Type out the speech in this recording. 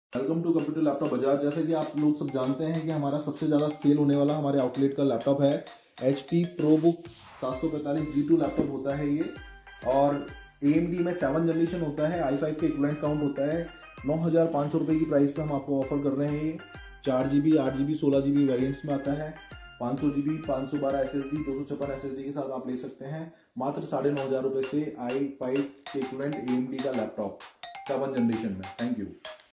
Welcome to computer laptop बाजार। जैसे कि आप लोग सब जानते हैं कि हमारा सबसे ज़्यादा सेल होने वाला हमारे आउटलेट का लैपटॉप है HP ProBook 745 G2 लैपटॉप होता है ये। और AMD में 7 जनरेशन होता है, i5 का इक्विवेलेंट काउंट होता है। 9,500 रुपये की प्राइस पे हम आपको ऑफर कर रहे हैं ये। 4GB 8GB 16GB वेरिएंट्स में आता है। 500GB 512 SSD 256 SSD के साथ आप ले सकते हैं मात्र 9,500 रुपये से i5 के इक्विवेलेंट AMD का लैपटॉप 7 जनरेशन में। Thank you.